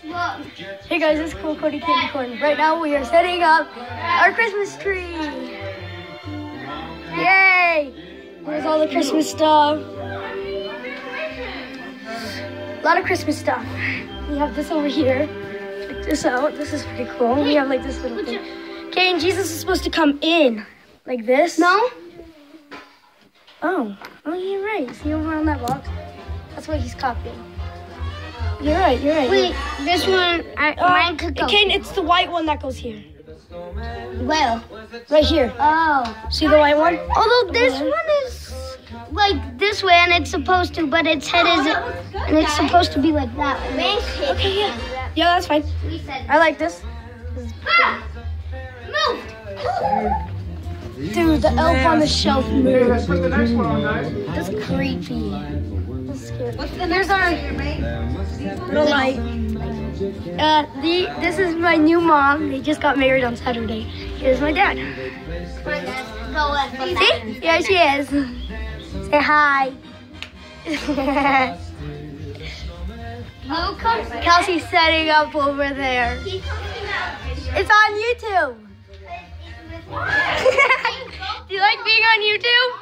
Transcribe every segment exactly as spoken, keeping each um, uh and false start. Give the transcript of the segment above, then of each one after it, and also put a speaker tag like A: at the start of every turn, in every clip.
A: Hey guys, it's Cool Cody Candy Corn. Right now we are setting up our Christmas tree. Yay! Here's all the Christmas stuff. A lot of Christmas stuff. We have this over here. Check this out. This is pretty cool. We have like this little thing. Okay, and Jesus is supposed to come in like this.
B: No?
A: Oh, oh, you're right. See over on that box? That's what he's copying. You're right, you're right.
B: Wait, this one, I,
A: Uh,
B: mine could go.
A: Kane, it's the white one that goes here.
B: Well,
A: Right here.
B: oh.
A: See the white one?
B: Although this one is like this way and it's supposed to, but its head is, and it's supposed to be like that way.
A: Okay, yeah. Yeah, that's fine.
B: We said,
A: I like this.
B: ah! Moved!
A: Dude, the elf on the shelf
C: Hey,
A: moved.
C: let's put the next one on, guys.
A: That's creepy. That's scary. Here's our little light. Uh, the, this is my new mom. They just got married on Saturday. Here's my dad. See? Yeah, she is. Say hi. Kelsey's setting up over there. It's on YouTube. Do you like being on YouTube?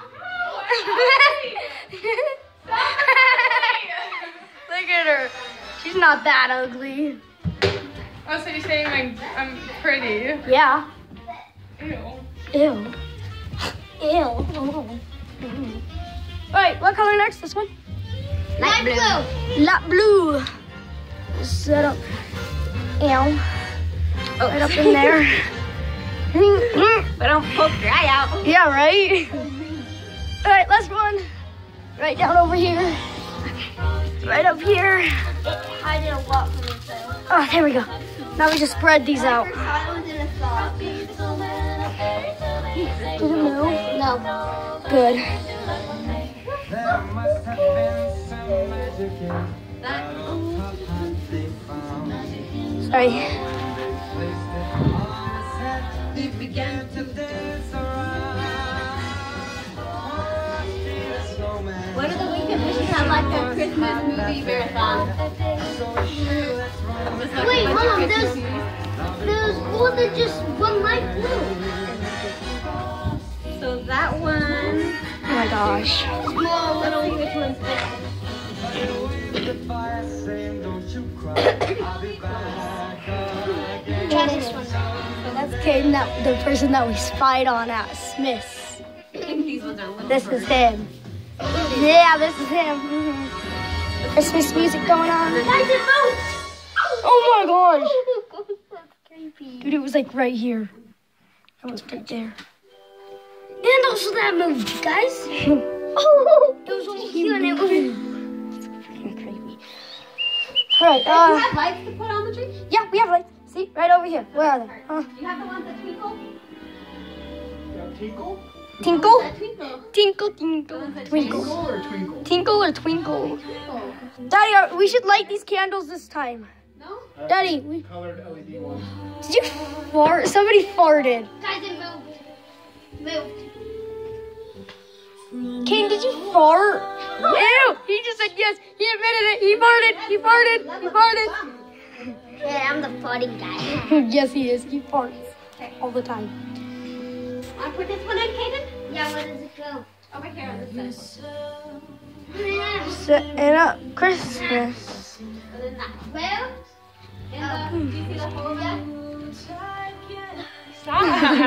A: Look at her. She's not that ugly.
D: Oh, so you're saying like I'm pretty?
A: Yeah.
D: Ew.
A: Ew. Ew. Oh. Alright, what color next? This one?
B: Light blue.
A: Light blue. Set up. Ew. Right up in there.
B: But don't poke your eye out.
A: Yeah, right? Alright, last one. Right down over here. Right up here.
B: I did a lot for myself.
A: Oh, there we go. Now we just spread these out.
B: I was in a thought.
A: Did it move?
B: No.
A: Good. Sorry.
B: What are the weekend we should have like a Christmas movie marathon? Wait, hold on. There's there's more than just one light blue. So that one.
A: Oh my gosh.
B: Small little which one's big? Try this one.
A: So that's Caden, that the person that we spied on at Smith's. This is him. Yeah, this is him. Mhm. Christmas music going on.
B: Guys, it moved!
A: Oh my gosh.
B: That's creepy.
A: Dude, it was like right here. That was right there.
B: And also that moved, guys.
A: Oh,
B: It was over here and it was.
A: freaking creepy. Alright,
E: Do you
A: uh,
E: have lights to put on the tree?
A: yeah, we have lights. See, right over here. Where are they? Huh?
E: Do you have the ones that twinkle?
C: Tinkle?
A: Tinkle?
E: That twinkle.
A: Tinkle, tinkle, twinkle.
C: Tinkle or twinkle?
A: Tinkle or twinkle?
E: Twinkle.
A: Daddy, uh, we should light these candles this time.
E: No?
A: Daddy, we,
C: Colored L E D ones.
A: did you fart? Somebody farted.
B: Guys, it moved. Moved.
A: Kane, did you fart? Ew! He just said yes. He admitted it. He farted. He farted. He farted.
B: Yeah, I'm the farting guy.
A: Yes, he is. He farts all the time.
E: I put this one in, Kaden?
B: Yeah, where does it go?
E: Over here on this side.
A: Setting up Christmas.
E: And then that.
B: Well,
E: And the, do you see the hole yet?
D: Stop.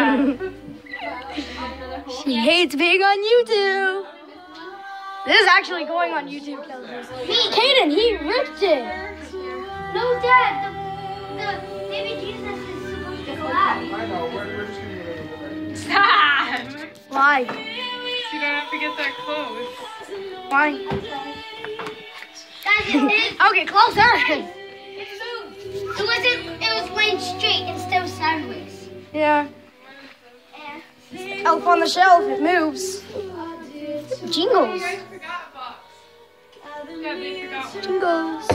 E: Another hole.
A: She hates being on YouTube. This is actually going on YouTube, Kelsey. Kaden, he ripped it.
B: no, Dad. The, the baby Jesus is supposed to go out.
C: I know, we're, we're just gonna get it over there.
D: Stop.
A: Why?
D: You don't have to get that close.
A: Why?
B: Guys, it, it,
A: Okay, closer.
B: it moved. It wasn't. It was laying straight instead of sideways.
A: Yeah.
B: Yeah.
A: Elf on the shelf. It moves. Jingles.
D: You guys forgot a box. Yeah, they forgot one.
A: Jingles.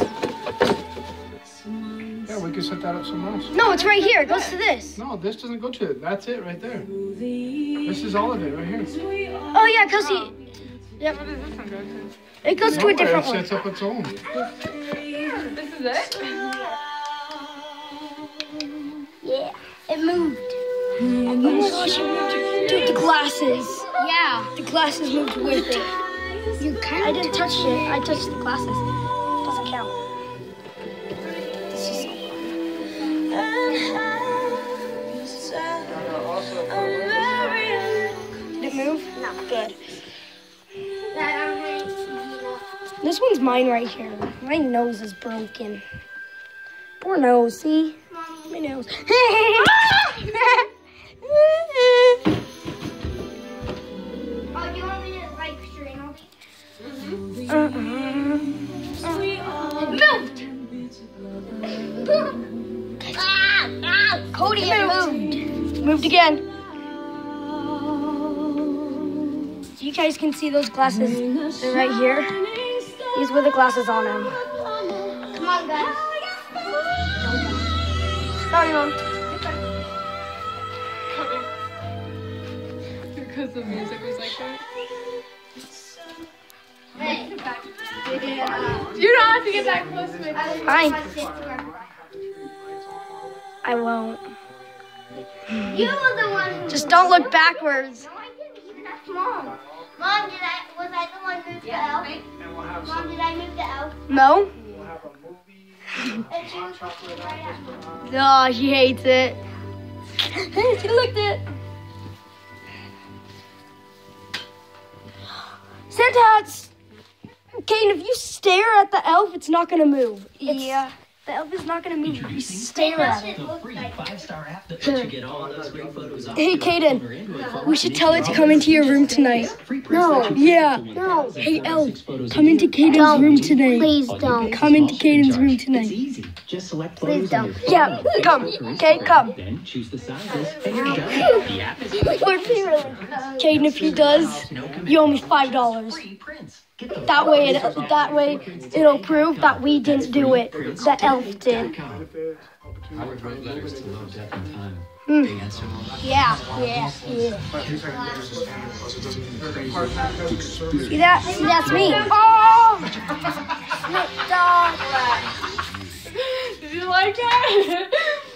C: Yeah, we can set that up somewhere else.
A: No, it's right here. It goes to this.
C: No, this doesn't go to it. That's it right there. This is all of it right here.
A: Oh yeah, Kelsey. Yep.
D: What does this one go to?
A: It goes to a
C: Nowhere,
A: different
C: it
A: one.
C: sets up its own.
D: This is it?
B: moved.
A: Oh my gosh, it moved. Dude, the glasses.
B: Yeah.
A: The glasses moved with it.
B: You kind
A: I
B: of
A: didn't touch it. I touched the glasses. Doesn't count. This is so fun. Did it move?
B: No.
A: Good.
B: That I'm going to,
A: This one's mine right here. My nose is broken. Poor nose, see? My nose.
B: Oh, do you want me to like strain all these?
A: Uh-uh.
B: It moved. ah, ah, Cody, it moved.
A: Moved again. You guys can see those glasses. They're right here. These were the glasses on them.
B: Come on, guys.
A: Sorry, Mom.
D: Because the music was like that.
B: Hey.
D: You don't have to get that close to me.
A: Fine. I won't.
B: You were the one who...
A: Just don't look backwards.
B: No, I didn't. Even that small. Mom, did I... Was I the one who moved the L? Mom, did I move the L?
A: No?
C: We'll have a movie,
B: And she was
C: hot chocolate
B: right
C: ice
B: after.
C: cream.
A: Oh, she hates it. She looked at it. Santa hats. Caden, if you stare at the elf, it's not gonna move. It's, yeah. The elf is not gonna move if you stare at it.
B: It looks like...
F: Five-star app that lets you get all those great photos off
A: Hey,
F: your phone or
A: Caden,
F: Android phone.
A: we should tell it to come into your room tonight.
F: No.
A: Yeah.
F: No.
A: Hey, elf, come into Caden's room tonight.
B: Please don't.
A: Come into Caden's room
F: It's
A: tonight.
F: easy. Just select
B: Please
F: photos on
B: don't.
F: your
A: Yeah,
F: phone.
A: come. Okay, come.
F: Then choose the sizes and you're done. The app is
A: Caden, if he does, you owe me five dollars.
F: free prints. Get the
A: That way, it, that way, it'll prove that we didn't do it. The elf did.
G: Howard wrote letters to love, death, and time.
A: Hmm.
G: They answered.
A: Yeah, yeah, yeah. See that? See, that's me. Oh! Snoop Dogg.
D: Did you like that?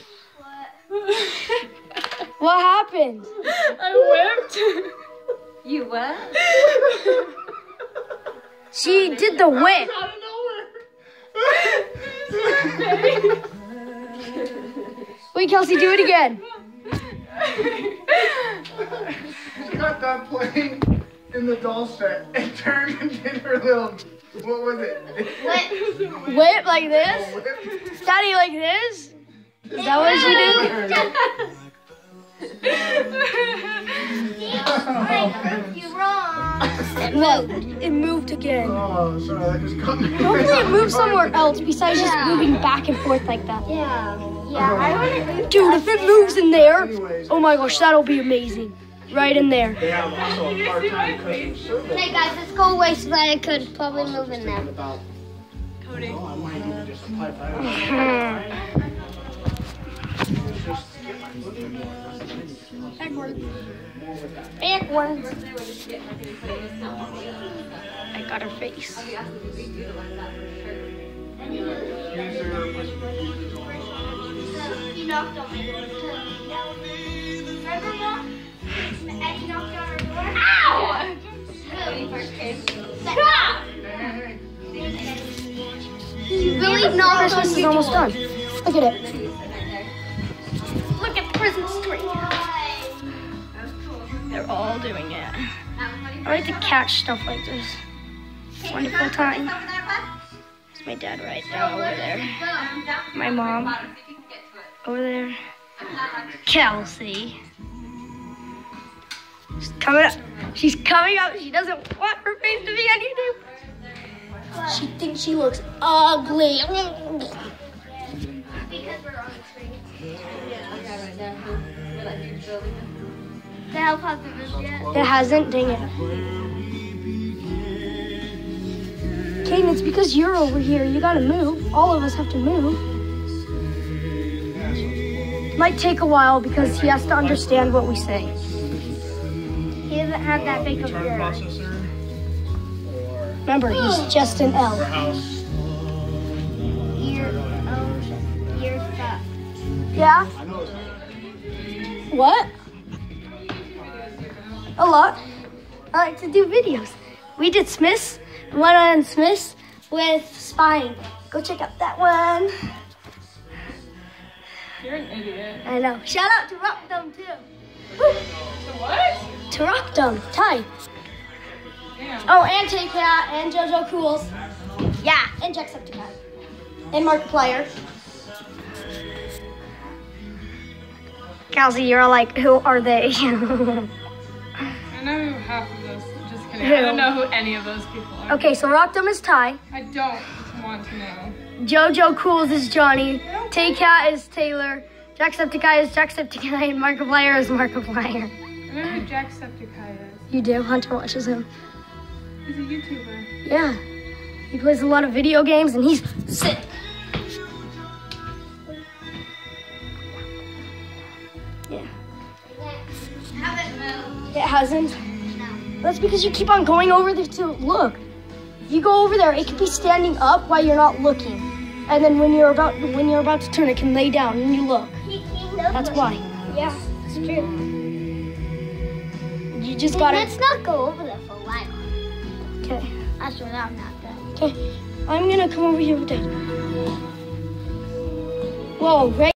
A: What happened?
D: I whipped.
E: You what?
A: She did the whip.
D: Out of nowhere.
A: Wait, Kelsey, do it again.
C: She got done playing in the doll set and turned and did her little, what was it?
A: Whip like this? Daddy, like this? Is that what she did?
B: I proved you wrong.
A: It moved. It moved again.
C: Oh, sorry, that just cut me.
A: Hopefully it moves somewhere else besides just moving back and forth like that.
B: Yeah. Yeah, I want to move.
A: Dude, if it moves in there,
C: Anyways,
A: oh my gosh, that'll be amazing. Right in there.
C: they have also a part-time customer service.
B: Hey guys, let's go away so that I could probably move in there.
C: About,
D: Cody.
C: oh, I might even just apply for that. Just get my foot in more.
A: Backwards. I got her face.
B: He knocked on my door. Remember, Mom? Eddie knocked on our door. Ow! When he first came. Stop! He really knocked on
A: Christmas is
B: your
A: almost
B: door.
A: done. Look at it.
B: Look at the Christmas tree.
A: They're all doing it. I like to catch stuff like this. Wonderful time. It's my dad right now over there. My mom over there. Kelsey. She's coming up. She's coming up. She doesn't want her face to be on YouTube. She thinks she looks ugly.
B: Because we're on the tree. The elf hasn't moved yet.
A: It hasn't, dang it. Caden, it's because you're over here. You gotta move. All of us have to move. Might take a while because he has to understand what we say.
B: He doesn't have that big of
C: Term
B: ear.
C: processor or
A: Remember, he's just an elf.
C: house.
B: Ear, oh, ear stuff.
A: Yeah?
C: I know it's
A: What? A lot. I like to do videos. We did Smiths, one on Smiths with spying. Go check out that one.
D: You're an idiot.
A: I know. Shout out to Rockdome too.
D: To what?
A: To Rockdome, Ty.
D: Damn.
A: Oh, and Tay-Cat, and JoJo Cools. Yeah, and Jacksepticeye. And Markiplier. Kelsey, you're like, who are they?
D: I know who half of those. Just kidding.
A: Who?
D: I don't know who any of those people are.
A: Okay, so Rockdome is Ty.
D: I don't want to know.
A: JoJo Cools is Johnny. Tay-Cat is Taylor. Jacksepticeye is Jacksepticeye. And Markiplier is Markiplier.
D: I know who Jacksepticeye is.
A: You do? Hunter watches him.
D: He's a YouTuber.
A: Yeah. He plays a lot of video games and he's sick. Yeah. It hasn't? That's because you keep on going over there to look. If you go over there, it could be standing up while you're not looking. And then when you're about when you're about to turn, it can lay down and you look. That's why.
B: Yeah, it's true.
A: You just gotta.
B: Let's not go over there for a while.
A: Okay.
B: That's what I'm not doing.
A: Okay. I'm gonna come over here with Dad. Whoa, right?